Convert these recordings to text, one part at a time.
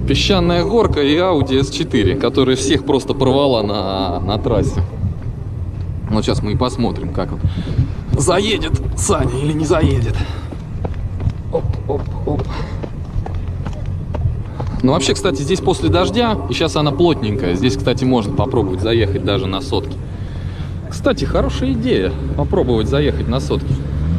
Песчаная горка и Audi S4, которая всех просто порвала на трассе. Вот сейчас мы и посмотрим, как он заедет Саня или не заедет. Оп, оп, оп. Ну вообще, кстати, здесь после дождя, и сейчас она плотненькая. Здесь, кстати, можно попробовать заехать даже на сотки. Кстати, хорошая идея попробовать заехать на сотки.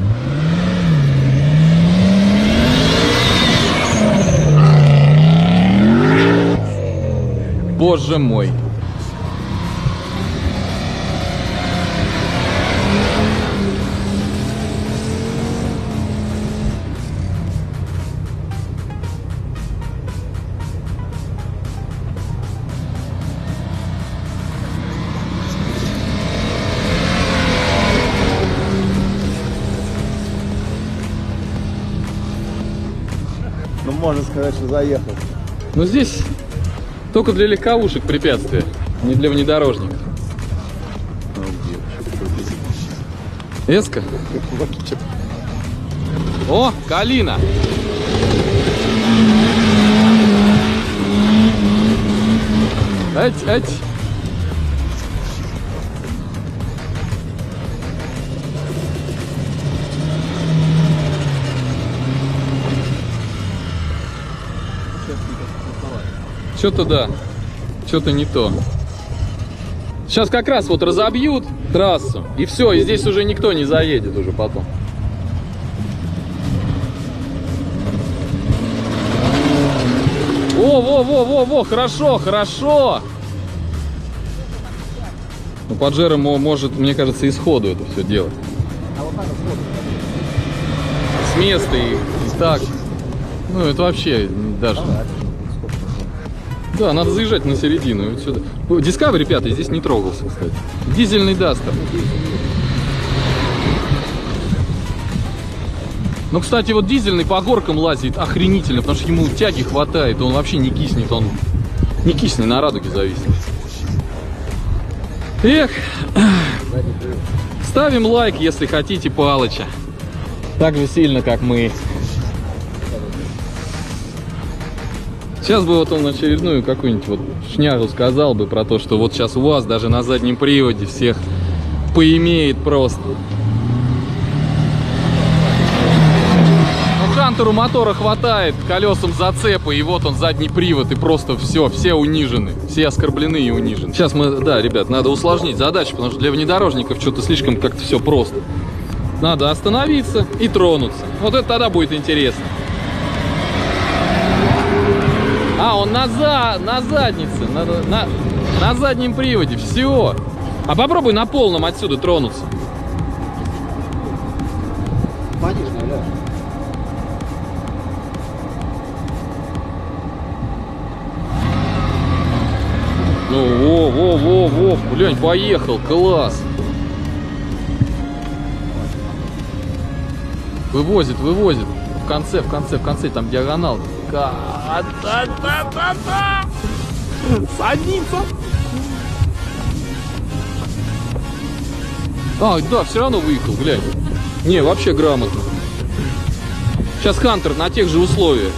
Боже мой. Ну, можно сказать, что заехал. Ну, здесь только для легковушек препятствия, не для внедорожников. Эска? О, Калина! Ать, ать! Что-то да, что-то не то. Сейчас как раз вот разобьют трассу, и все, и здесь уже никто не заедет уже потом. Во, хорошо, хорошо. Ну, Паджеро может, мне кажется, и сходу это все делать. С места и так. Ну, это вообще даже... Да, надо заезжать на середину. Вот сюда. Discovery 5 здесь не трогался, кстати. Дизельный Дастер. Ну, кстати, вот дизельный по горкам лазит охренительно, потому что ему тяги хватает, он вообще не киснет, он не киснет, на радуге зависит. Эх, ставим лайк, если хотите Палыча. Так же сильно, как мы. Сейчас бы вот он очередную какую-нибудь вот шнягу сказал бы про то, что вот сейчас у вас даже на заднем приводе всех поимеет просто. Ну, Хантеру мотора хватает, колесам зацепа, и вот он задний привод, и просто все унижены, все оскорблены и унижены. Сейчас мы, да, ребят, надо усложнить задачу, потому что для внедорожников что-то слишком как-то все просто. Надо остановиться и тронуться. Вот это тогда будет интересно. А, он на заднице, на заднем приводе, все. А попробуй на полном отсюда тронуться. Ну, во, глянь, поехал, класс. Вывозит. В конце, там диагонал. Садится. А, да, все равно выехал, глянь. Не, вообще грамотно. Сейчас Хантер на тех же условиях.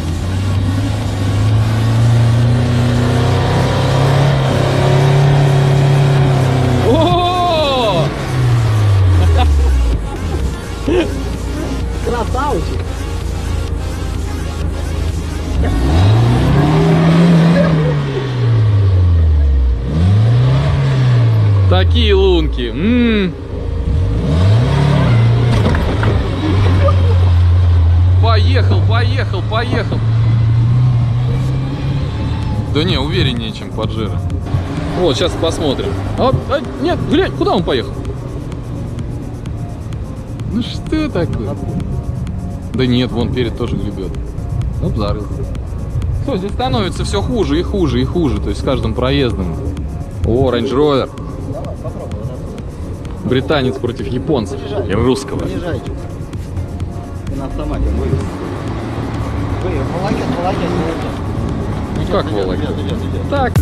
О! Красавчик. Такие лунки. Поехал. Да не, увереннее, чем Паджеро. Вот, сейчас посмотрим. Нет, глянь, куда он поехал? Ну что такое? Да нет, вон перед тоже гребет. Ну, зарыл. Все, здесь становится все хуже и хуже. То есть с каждым проездом. О, Range Rover. Британец против японцев и русского. На автомате вывез. Волокет. Ну как волокет? Так.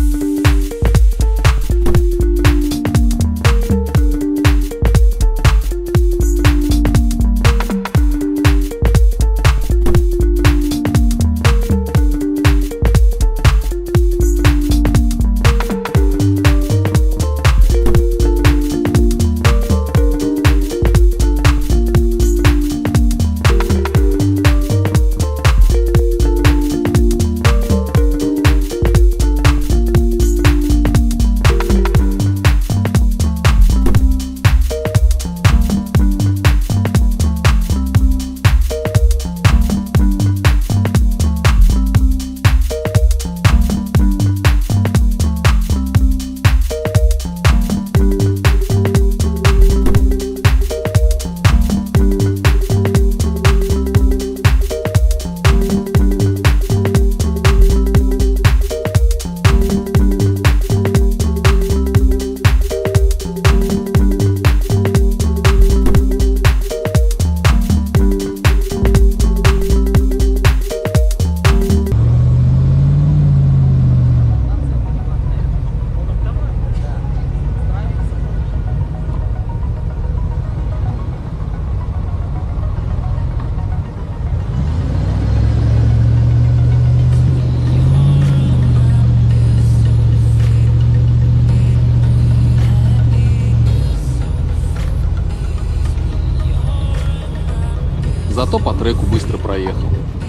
Зато по треку быстро проехал.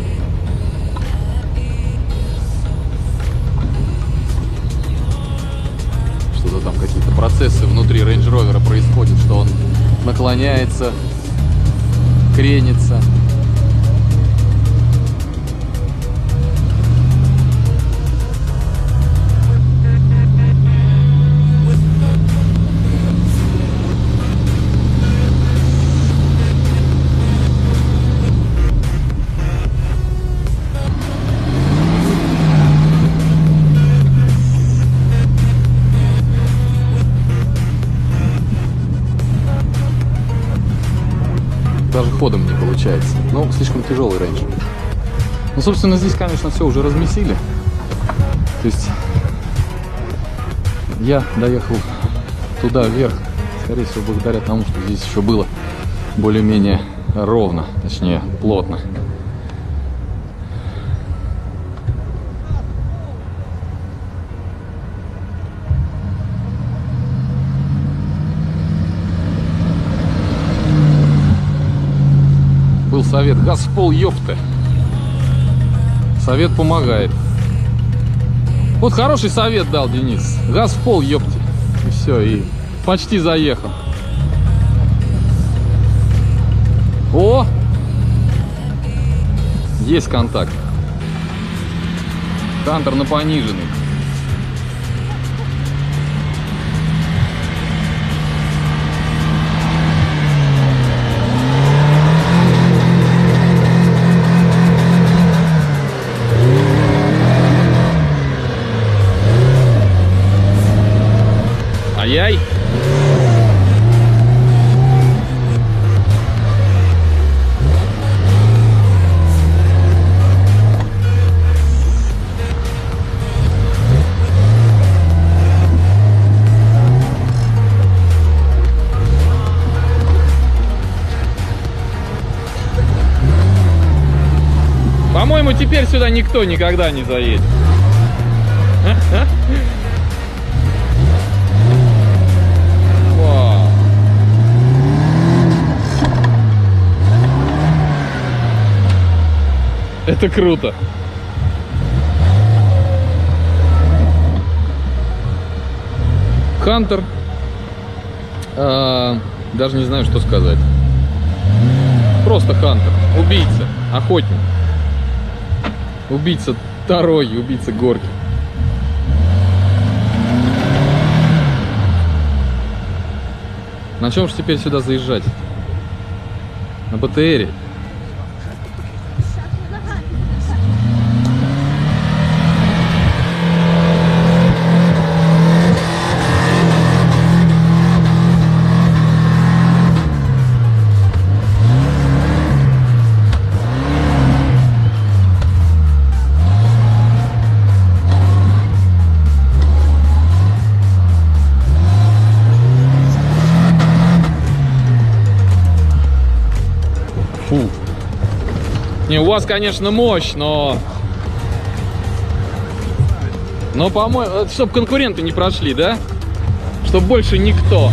Что-то там какие-то процессы внутри Range Rover происходят, что он наклоняется, кренится. Даже ходом не получается. Ну, слишком тяжелый рейндж. Ну, собственно, здесь, конечно, все уже размесили. То есть я доехал туда вверх, скорее всего, благодаря тому, что здесь еще было более-менее ровно, точнее, плотно. Был совет: газ в пол, ёпта. Совет помогает. Вот хороший совет дал Денис. Газ в пол, ёпте. И все, и почти заехал. О! Есть контакт. Хантер на пониженный. Ай-яй! По-моему, теперь сюда никто никогда не заедет. Это круто. Хантер. Даже не знаю, что сказать. Просто Хантер. Убийца. Охотник. Убийца дороги, убийца горки. На чем же теперь сюда заезжать? На БТРе. Фу. Не, у вас, конечно, мощь, но по-моему, чтобы конкуренты не прошли, да? Чтобы больше никто.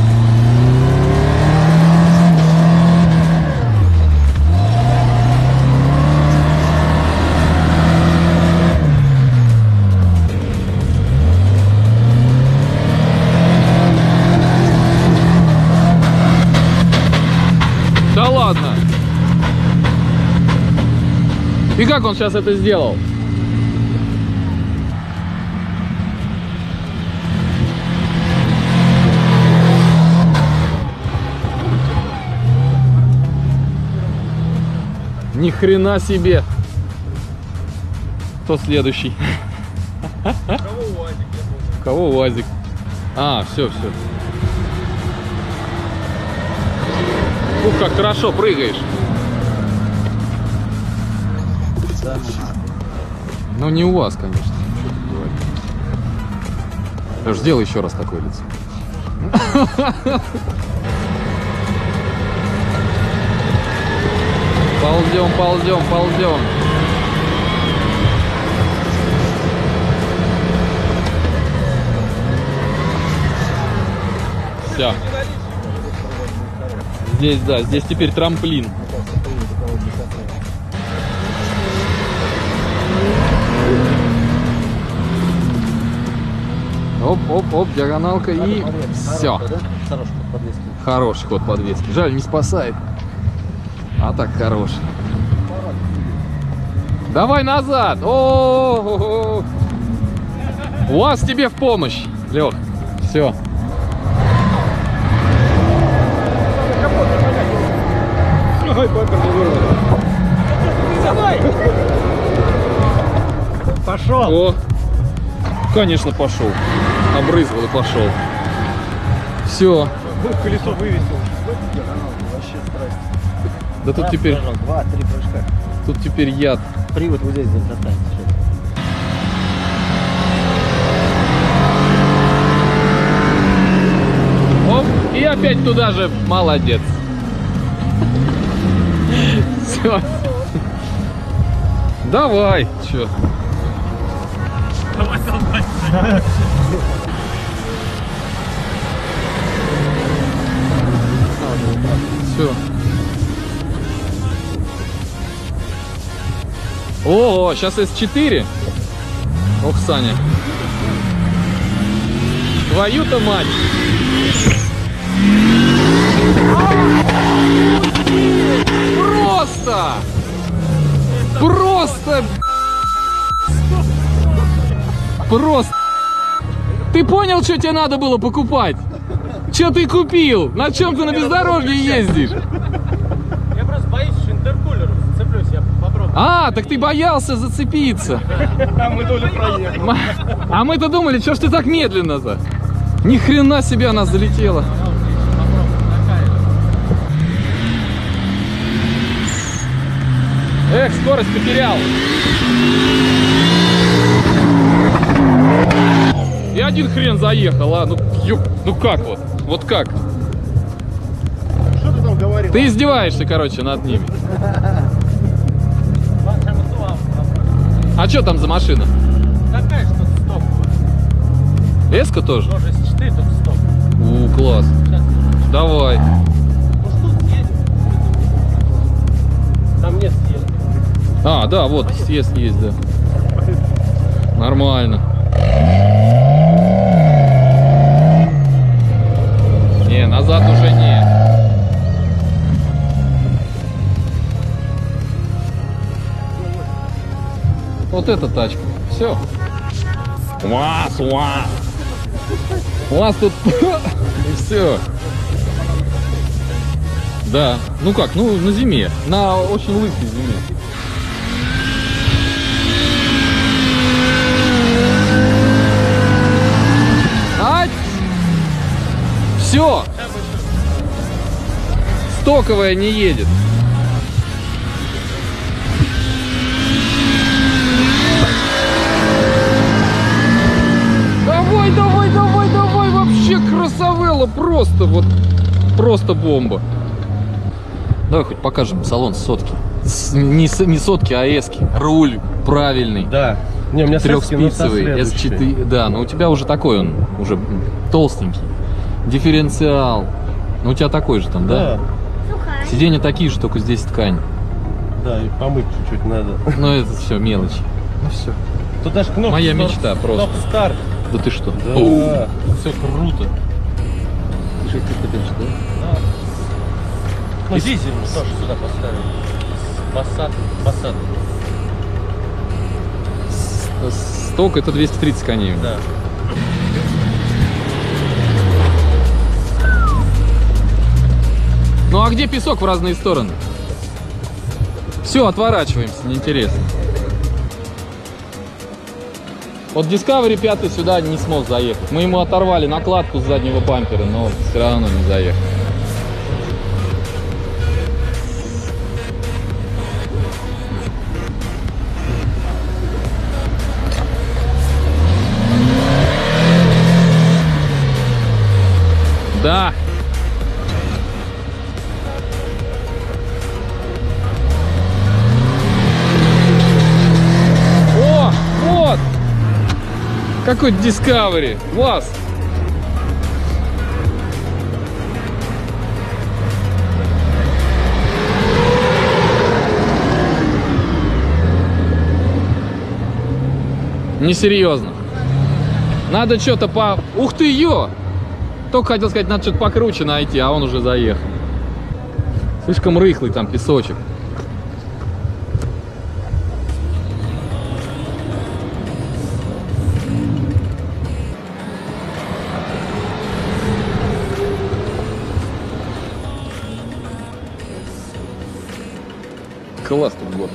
Да ладно. И как он сейчас это сделал? Ни хрена себе. Кто следующий? Кого УАЗик? Кого УАЗик? А, все. Ух, как хорошо прыгаешь. Ну не у вас, конечно. Что тут говорить. Леш, сделай еще раз такое лицо. Ползем. Все. Здесь, да, здесь теперь трамплин. Оп, диагоналка и все. Хороший подвески. Хороший ход подвески. Жаль, не спасает. А так хороший. Давай назад. О, УАЗ тебе в помощь, Лех. Все. Пошел. О, конечно, пошел. Обрызгал и пошел. Все. Колесо вывесил. Вообще страсть. Да тут теперь, 2-3 прыжка. тут теперь яд. Привод вот здесь останется. Оп, и опять туда же. Молодец. Все. Давай. Че? Все. О, сейчас С4. Ох, Саня. Твою-то мать. Просто. Ты понял, что тебе надо было покупать? Что ты купил? На чем ты на бездорожье ездишь? Я просто боюсь, что интеркулер зацеплюсь, я попробую. А, так ты боялся зацепиться. А мы долю проехали. А мы-то думали, что ж ты так медленно-то? Ни хрена себе она залетела. Эх, скорость потерял. И один хрен заехал, а? Ну как вот? Вот как? Что ты там говорил? Ты издеваешься, короче, над ними. А что там за машина? Такая что стоп. Эска тоже? Тоже если 4, только стоп. Класс. Давай. Ну что съедем? Там нет съезда. А, да, вот, съезд есть, да. Нормально. Не, назад уже не. Вот эта тачка. Все. УАЗ, УАЗ. УАЗ тут. И все. Да. Ну как, ну на зиме. На очень лысой зиме. Все. Стоковая не едет. Давай, давай, давай, давай. Вообще красавелла. Просто вот. Просто бомба. Давай хоть покажем салон сотки. Не сотки, а эски. Руль правильный. Да. Не, у меня Трехспицевый S4. Да, но у тебя уже такой он. Уже толстенький. Дифференциал. Ну у тебя такой же там, да? Сиденья такие же, только здесь ткань. Да, и помыть чуть-чуть надо. Ну это все мелочи. Ну все. Тут даже кнопка. Моя мечта просто. Кнопка старт. Да ты что? Да. Все круто. 6 тысяч, да? Ну, дизель мы тоже сюда поставим. Passat. Сток это 230 коней. Да. Ну а где песок в разные стороны? Все, отворачиваемся, неинтересно. Вот Discovery 5 сюда не смог заехать. Мы ему оторвали накладку с заднего бампера, но все равно не заехал. Да. О, вот. Какой Discovery. Класс. Несерьезно. Надо что-то по... Ух ты, ё! Только хотел сказать, надо что-то покруче найти, а он уже заехал. Слишком рыхлый там песочек. Класс тут год.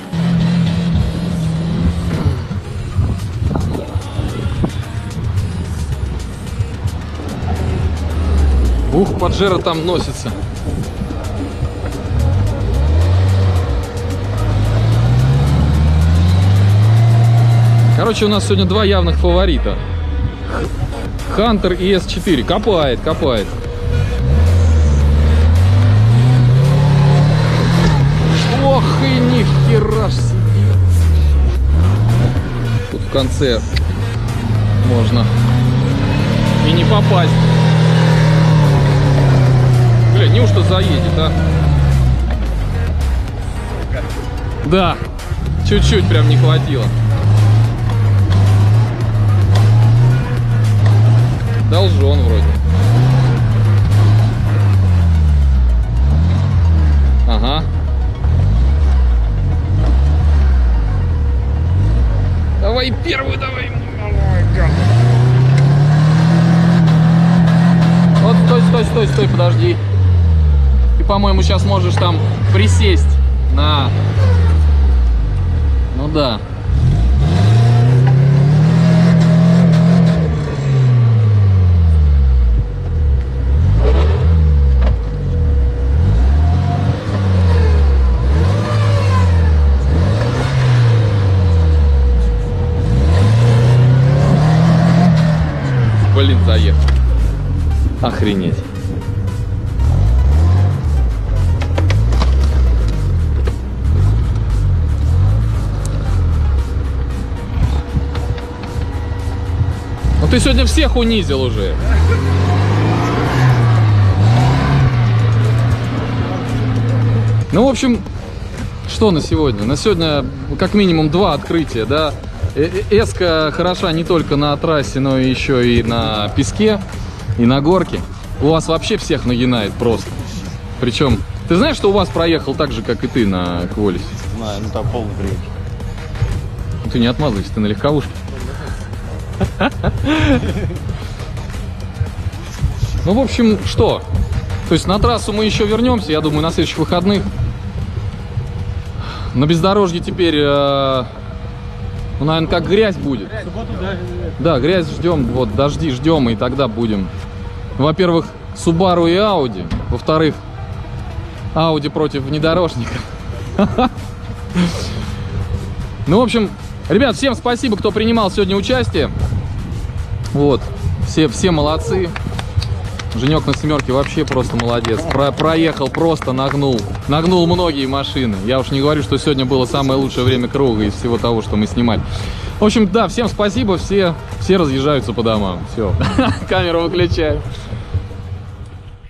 Ух, Паджеро там носится. Короче, у нас сегодня два явных фаворита. Хантер и S4. Копает, копает. Ох и нихера ж себе. Тут в конце можно и не попасть. Бля, неужто заедет, а? Да, чуть-чуть прям не хватило. Должен вроде. Ага. Давай первую, давай. Вот, стой, стой, стой, стой, подожди. Ты, по-моему, сейчас можешь там присесть на... Ну да. Блин, заехал. Охренеть. Ну ты сегодня всех унизил уже. Ну, в общем, что на сегодня? На сегодня как минимум два открытия, да. Эска хороша не только на трассе, но еще и на песке, и на горке. У вас вообще всех нагинает просто. Причем, ты знаешь, что у вас проехал так же, как и ты на Кволисе? Знаю, ну там полный привет. Ты не отмазывайся, ты на легковушке. Ну, в общем, что? То есть на трассу мы еще вернемся, я думаю, на следующих выходных. На бездорожье теперь... Ну, наверное, как грязь будет. В субботу, да? Да, грязь ждем, вот, дожди ждем, и тогда будем. Во-первых, Subaru и Audi. Во-вторых, Audi против внедорожника. Ну, в общем, ребят, всем спасибо, кто принимал сегодня участие. Вот, все молодцы. Женек на семерке вообще просто молодец. Проехал, просто нагнул. Нагнул многие машины. Я уж не говорю, что сегодня было самое лучшее время круга из всего того, что мы снимали. В общем, да, всем спасибо. Все разъезжаются по домам. Все, камеру выключаю.